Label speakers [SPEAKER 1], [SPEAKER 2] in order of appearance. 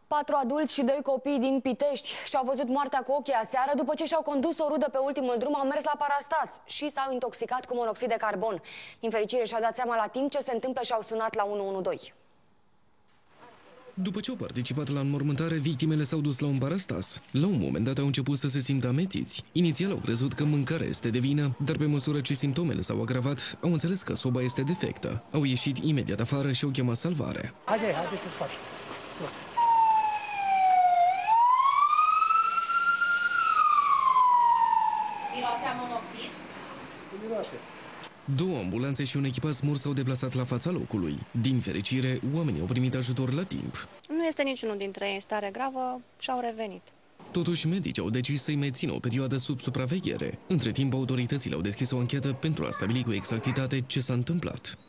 [SPEAKER 1] 4 adulți și 2 copii din Pitești și-au văzut moartea cu ochii aseară după ce și-au condus o rudă pe ultimul drum, au mers la Parastas și s-au intoxicat cu monoxid de carbon. Din fericire și-au dat seama la timp ce se întâmplă și au sunat la 112.
[SPEAKER 2] După ce au participat la înmormântare, victimele s-au dus la un Parastas. La un moment dat au început să se simtă amețiți. Inițial au crezut că mâncarea este de vină, dar pe măsură ce simptomele s-au agravat, au înțeles că soba este defectă. Au ieșit imediat afară și au chemat salvare.
[SPEAKER 3] Haide să faci.
[SPEAKER 4] Mirosea monoxid?
[SPEAKER 3] Miroase.
[SPEAKER 2] 2 ambulanțe și un echipaj SMUR s-au deplasat la fața locului. Din fericire, oamenii au primit ajutor la timp.
[SPEAKER 5] Nu este niciunul dintre ei în stare gravă și au revenit.
[SPEAKER 2] Totuși, medicii au decis să-i mai țină o perioadă sub supraveghere. Între timp, autoritățile au deschis o anchetă pentru a stabili cu exactitate ce s-a întâmplat.